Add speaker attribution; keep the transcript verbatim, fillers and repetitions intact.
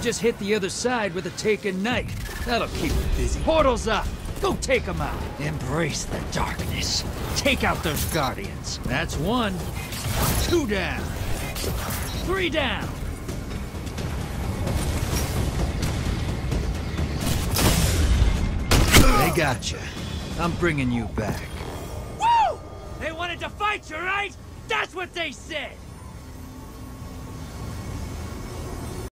Speaker 1: just hit the other side with a taken knight. That'll keep it busy. Portal's up! Go take them out! Embrace the darkness. Take out those guardians. That's one. Two down. Three down. They got you. I'm bringing you back. Woo! They wanted to fight you, right? That's what they said!